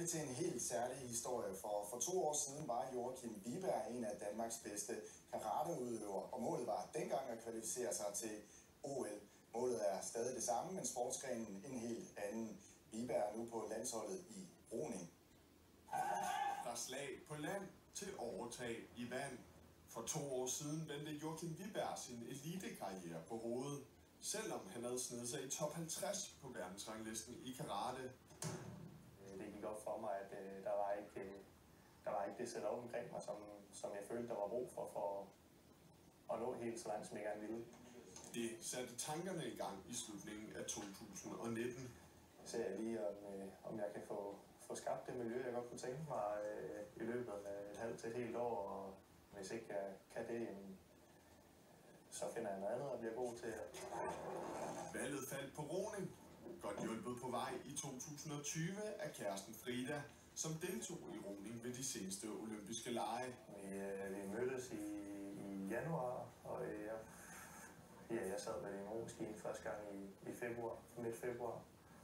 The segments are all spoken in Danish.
lidt til en helt særlig historie, for 2 år siden var Joachim Wiberg en af Danmarks bedste karateudøvere, og målet var dengang at kvalificere sig til OL. Målet er stadig det samme, men sportsgrenen en helt anden. Wiberg er nu på landsholdet i roning. Fra slag på land til overtag i vand. For 2 år siden vendte Joachim Wiberg sin elitekarriere på hovedet, selvom han havde snedet sig i top 50 på verdensranglisten i karate. Det gik op for mig, at der var ikke det setup omkring mig, som jeg følte, der var brug for at nå helt så langt, som jeg gerne ville. Det satte tankerne i gang i slutningen af 2019. Så ser jeg lige, om jeg kan få skabt det miljø, jeg godt kunne tænke mig i løbet af et halvt til et helt år. Og hvis ikke jeg kan det, så finder jeg noget andet og bliver god til. Valget faldt på roning. Godt hjulpet på vej i 2020 af kæresten Frida, som deltog i roning ved de seneste olympiske lege. Vi mødtes i januar, og jeg sad ved en romaskine første gang i februar, midt februar.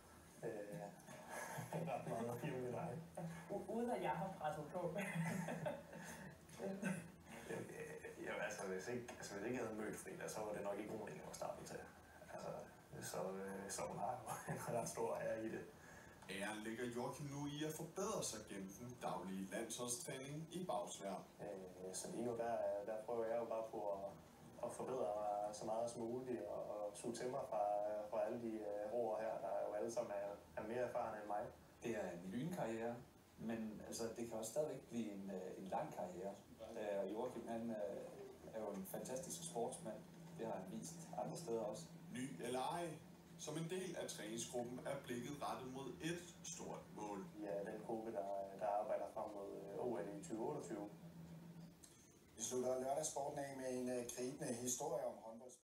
Ret meget at hive med dig. Uden at jeg har presset på. Hvis ikke jeg havde mødt Frida, så var det nok ikke roning, jeg var startet til. Så hun har jo en ret stor ære i det. Æren ligger Joachim nu i at forbedre sig gennem den daglige landsholdstræning i bagsvær. Så lige nu der prøver jeg jo bare på at forbedre mig så meget som muligt og suge til mig fra alle de roer her, der jo alle sammen er mere erfarne end mig. Det er en lynkarriere, men altså, det kan også stadigvæk blive en lang karriere. Joachim han er jo en fantastisk sportsmand. Det har han vist andre steder også. Ny eller ej, som en del af træningsgruppen er blikket rettet mod et stort mål. Ja, den gruppe, der arbejder frem mod OL i 2028. Vi slutter lørdagssporten af med en gribende historie om håndbold.